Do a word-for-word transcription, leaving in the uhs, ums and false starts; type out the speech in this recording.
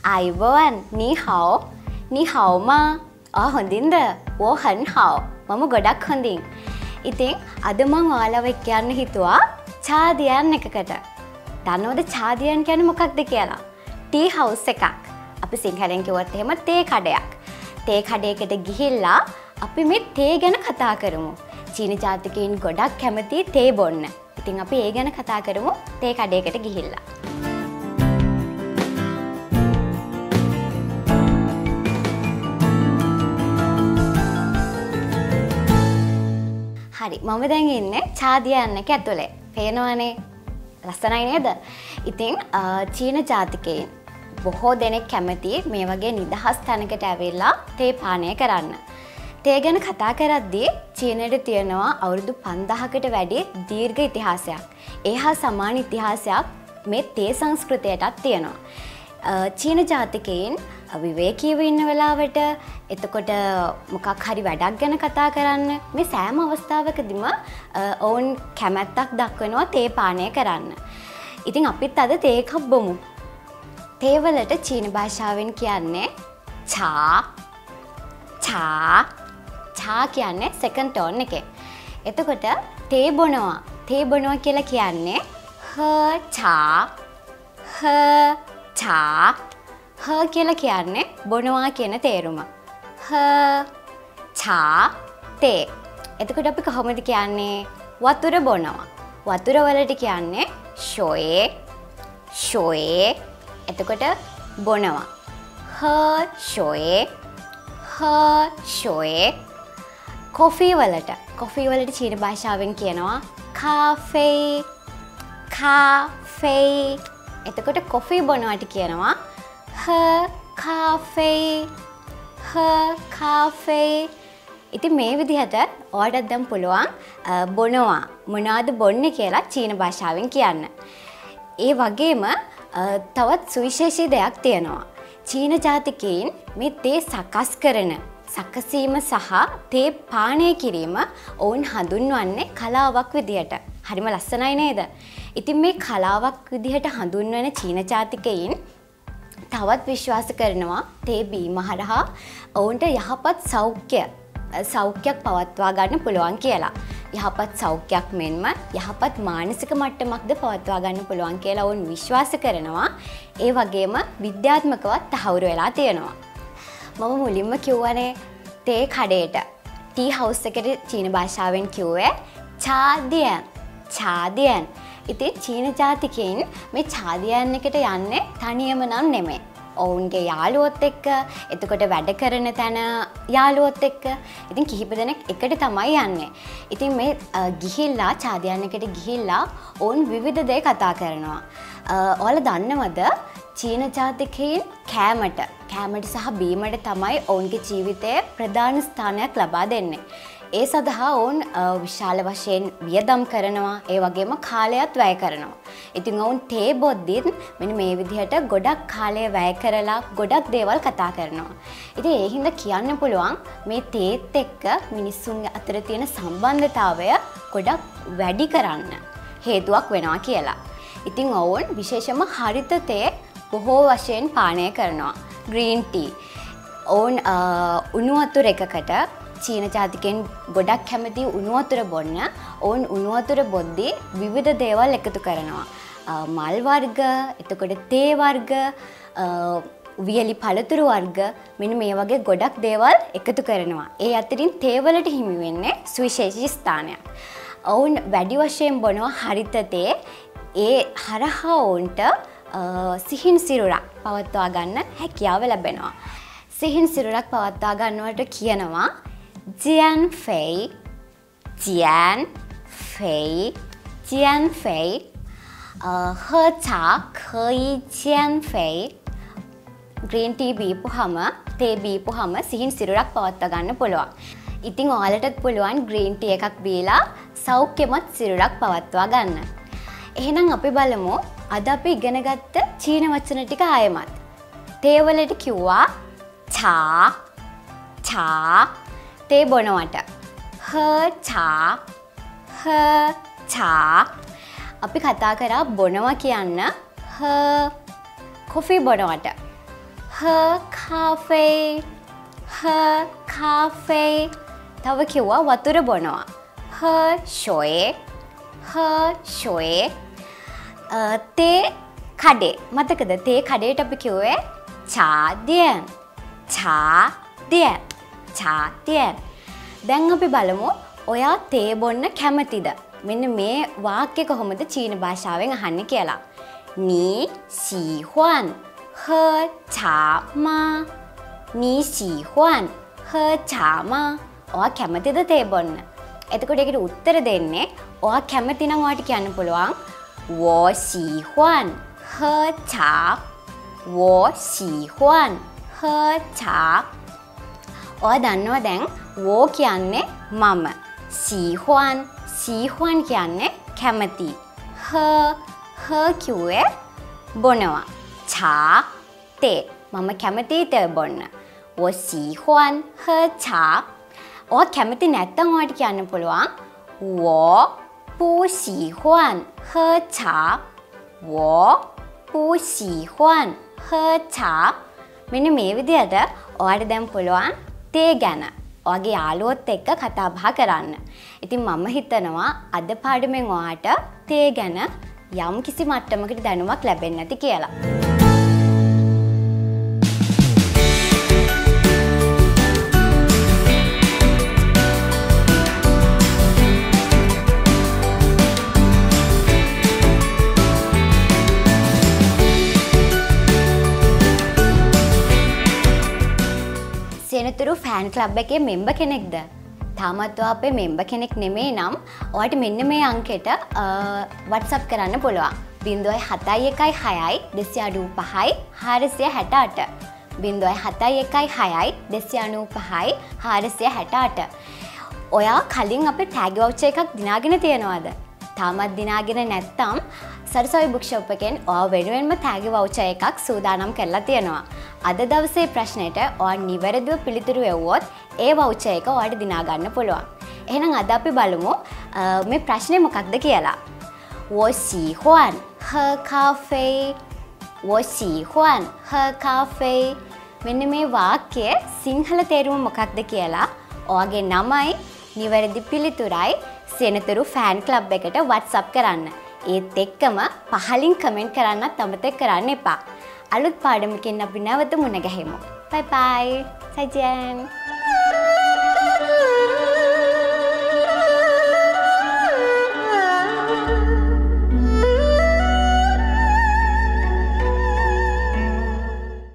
අයිබෝවන් knee how knee හව්මා ආ හොඳින්ද ඕ හන් how මම ගොඩක් හොඳින් ඉතින් අද මං ඔයාලව කියන්න හිතුවා චාදියන් එකකට දන්නවද චාදියන් කියන්නේ මොකක්ද කියලා ටී හවුස් එකක් අපි සිංහලෙන් කිව්වොත් එහෙම තේ කඩයක් තේ කඩයකට ගිහිල්ලා අපි මේ තේ ගැන කතා කරමු චීන ජාතිකයින් ගොඩක් කැමති තේ බොන්න ඉතින් අපි ඒ ගැන කතා කරමු තේ කඩයකට ගිහිල්ලා හරි මම දැන් ඉන්නේ චාදියන් එක ඇතුලේ. පේනවනේ ලස්සනයි නේද? ඉතින් චීන ජාතිකයින් බොහෝ දෙනෙක් කැමති මේ වගේ නිදහස් තැනකට ඇවිල්ලා තේ පානය කරන්න. තේ ගැන කතා කරද්දී චීනයේ තියෙනවා අවුරුදු පන්දාහකට වැඩි දීර්ඝ ඉතිහාසයක්. ඒ හා සමාන ඉතිහාසයක් මේ තේ සංස්කෘතියටත් තියෙනවා. චීන ජාතිකයින් විවේකීව ඉන්න වෙලාවට එතකොට මොකක් හරි වැඩක් ගැන කතා කරන්න මේ සෑම අවස්ථාවකදීම ඔවුන් කැමැත්තක් දක්වනවා තේ පානය කරන්න. ඉතින් අපිත් අද තේ එකක් බොමු. තේ වලට චීන භාෂාවෙන් කියන්නේ චා චා චා කියන්නේ සෙකන්ඩ් ටෝන් එකේ. එතකොට තේ බොනවා තේ බොනවා කියලා කියන්නේ හ චා හ චා හ කියලා කියන්නේ බොනවා කියන තේරුම. හ චා තේ. එතකොට අපි කොහොමද කියන්නේ වතුර බොනවා. වතුර වලට කියන්නේ ෂොයේ ෂොයේ. එතකොට බොනවා. හ ෂොයේ හ ෂොයේ. කොෆි වලට කොෆි වලට චීන භාෂාවෙන් කියනවා කාෆේ කාෆේ. එතකොට කොෆි බොනවට කියනවා හ කාෆේ හ කාෆේ. ඉතින් මේ විදිහට ඔයාලට දැන් පුළුවන් බොනවා මොනවද බොන්නේ කියලා චීන භාෂාවෙන් කියන්න. ඒ වගේම තවත් සුවිශේෂී දෙයක් තියෙනවා. චීන ජාතිකයින් මේ තේ සකස් කරන සකසීම සහ තේ පානය කිරීම ඔවුන් හඳුන්වන්නේ කලාවක් විදිහට. හරිම ලස්සනයි නේද? ඉතින් මේ කලාවක් විදිහට හඳුන්වන චීන ජාතිකයින් තවත් විශ්වාස කරනවා තේ බීම හරහා ඔවුන්ට යහපත් සෞඛ්‍ය සෞඛ්‍යයක් පවත්වා ගන්න පුළුවන් කියලා. යහපත් සෞඛ්‍යයක් මෙන්ම යහපත් මානසික මට්ටමක්ද පවත්වා ගන්න පුළුවන් කියලා ඔවුන් විශ්වාස කරනවා. ඒ වගේම විද්‍යාත්මකවත් තහවුරු වෙලා තියෙනවා. මම මුලින්ම කිව්වනේ තේ කඩේට ටී හවුස් එකට චීන භාෂාවෙන් කිව්වේ චාදියන් චාදියන්. ඉතින් චීන ජාතිකයින් මේ චාදියන් එකට යන්නේ තනියම නම් නෙමෙයි. ඔවුන්ගේ යාළුවොත් එක්ක එතකොට වැඩ කරන තැන යාළුවොත් එක්ක ඉතින් කිහිප දෙනෙක් එකට තමයි යන්නේ. ඉතින් මේ ගිහිල්ලා චාදියන් එකට ගිහිල්ලා ඔවුන් විවිධ දේ කතා කරනවා. ඔයාලා දන්නවද චීන ජාතිකයින් කෑමට කෑමට සහ බීමට තමයි ඔවුන්ගේ ජීවිතයේ ප්‍රධාන ස්ථානයක් ලබා දෙන්නේ. ඒ සඳහා ඔවුන් විශාල වශයෙන් වියදම් කරනවා. ඒ වගේම කාලයත් වැය කරනවා. ඉතින් ඔවුන් තේ බොද්දිත් මෙන්න මේ විදිහට ගොඩක් කාලය වැය කරලා ගොඩක් දේවල් කතා කරනවා. ඉතින් ඒ හින්දා කියන්න පුළුවන් මේ තේත් එක්ක මිනිස්සුන් අතර තියෙන සම්බන්ධතාවය ගොඩක් වැඩි කරන්න හේතුවක් වෙනවා කියලා. ඉතින් ඔවුන් විශේෂම හරිත තේ බොහෝ වශයෙන් පානය කරනවා. Green tea. ඔවුන් උණු වතුර එකකට චීන ජාතිකයන් ගොඩක් කැමති උණු වතුර බොන්න ඔවුන් උණු වතුර බොද්දී විවිධ දේවල් එකතු කරනවා. මල් වර්ග, එතකොට තේ වර්ග, වියලි පළතුරු වර්ග මෙන්න මේ වගේ ගොඩක් දේවල් එකතු කරනවා. ඒ අතරින් තේ වලට හිමි වෙන්නේ සුවිශේෂී ස්ථානයක්. ඔවුන් වැඩි වශයෙන් බොනවා හරිත තේ. ඒ හරහා ඔවුන්ට සිහින් සිරුරක් පවත්වා ගන්න හැකියාව ලැබෙනවා. සිහින් සිරුරක් පවත්වා ගන්නවට කියනවා Jian Fei Jian Fei Jian Fei 喝茶可以 Jian Fei green tea බීපුවම තේ බීපුවම සිහින් සිරුරක් පවත්වා ගන්න පුළුවන්. ඉතින් ඔයාලටත් පුළුවන් green tea එකක් බීලා සෞඛ්‍යමත් සිරුරක් පවත්වා ගන්න. එහෙනම් අපි බලමු අද අපි ඉගෙන ගත්ත චීන වචන ටික ආයෙමත්. තේ වලට කිව්වා චා චා තේ බොනවට හ චා හ චා. අපි කතා කරා බොනවා කියන්න හ කොෆි බොනවට Her cafe. Her cafe. තව කිව්වා වතුර බොනවා. Her shoe. Her shoe. තේ කඩේ. මතකද තේ කඩේට අපි කිව්වේ චා දියන්. චා දියන්. චා දියන්. දැන් අපි බලමු ඔයා තේ බොන්න කැමතිද? මෙන්න මේ වාක්‍ය කොහොමද චීන භාෂාවෙන් අහන්නේ කියලා. නී සීහුවන් හර් චාමා. නී සීහුවන් හර් චාමා. ඔයා කැමතිද තේ බොන්න? එතකොට ඒකට උත්තර දෙන්නේ ඔයා කැමති නම් ඔයාට කියන්න පුළුවන් 我喜欢喝茶 我喜欢喝茶. ඔයා දන්නවා දැන් 我කියන්නේ මම. 喜欢 喜欢කියන්නේ කැමති. 喝 喝කිව්වේ බොනවා. 茶 තේ මම කැමති තේ බොන්න. 我喜欢喝茶. ඔයා කැමති නැත්තම් ඔයාට කියන්න පුළුවන් 我不喜欢喝茶 我不喜欢喝茶. මෙන්න මේ විදිහට ඔයාට දැන් පුළුවන් තේ ගැන ඔයාගේ යාළුවොත් එක්ක කතා බහ කරන්න. ඉතින් මම හිතනවා අද පාඩමෙන් ඔයාට තේ ගැන යම් කිසි මට්ටමකට දැනුමක් ලැබෙන්න ඇති කියලා. සෙනතුරු ෆෑන් ක්ලබ් එකේ මෙම්බර් කෙනෙක්ද? තාමත් ඔයා අපේ මෙම්බර් කෙනෙක් නෙමෙයි නම් ඔයාට මෙන්න මේ අංකෙට WhatsApp කරන්න පුළුවන්. ज़ीरो सात एक छह दो नौ पाँच चार सात आठ. ज़ीरो सात एक छह दो नौ पाँच चार सात आठ. ඔයා කලින් අපේ ටැග් වවුචර් එකක් දිනාගෙන තියනවාද? තාමත් දිනාගෙන නැත්නම් සරසවි බුක් ෂොප් එකෙන් ඔයා වෙනුවෙන්ම ටැග් වවුචර් එකක් සූදානම් කරලා තියෙනවා. අද දවසේ ප්‍රශ්නෙට ඔයා නිවැරදිව පිළිතුරු එවුවොත් ඒ වවුචර් එක ඔයාට දිනා ගන්න පුළුවන්. එහෙනම් අද අපි බලමු මේ ප්‍රශ්නේ මොකක්ද කියලා. 我喜欢喝咖啡 我喜欢喝咖啡. මෙන්න මේ වාක්‍යයේ සිංහල තේරුම මොකක්ද කියලා ඔයාගේ නමයි නිවැරදි පිළිතුරයි සෙනතුරු ෆෑන් ක්ලබ් එකට WhatsApp කරන්න. ඒත් එක්කම පහලින් කමෙන්ට් කරන්නත් අමතක කරන්න එපා. අලුත් පාඩමකින් අපි නැවත මුණ ගැහෙමු. බයි බයි. සයිජන්.